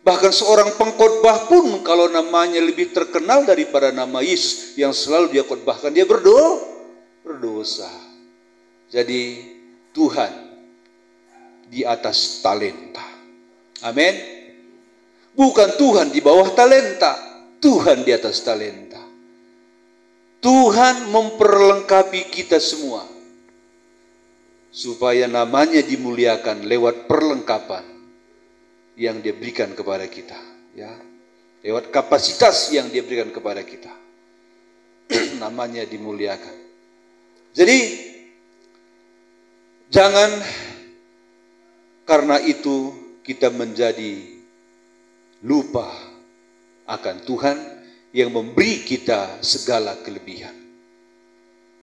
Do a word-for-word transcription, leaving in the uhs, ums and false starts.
Bahkan seorang pengkhotbah pun kalau namanya lebih terkenal daripada nama Yesus yang selalu dia khotbahkan, dia berdoa, berdosa. Jadi Tuhan di atas talenta. Amin. Bukan Tuhan di bawah talenta, Tuhan di atas talenta. Tuhan memperlengkapi kita semua supaya namanya dimuliakan lewat perlengkapan yang dia berikan kepada kita, ya, lewat kapasitas yang dia berikan kepada kita. Namanya dimuliakan. Jadi jangan karena itu kita menjadi lupa akan Tuhan yang memberi kita segala kelebihan.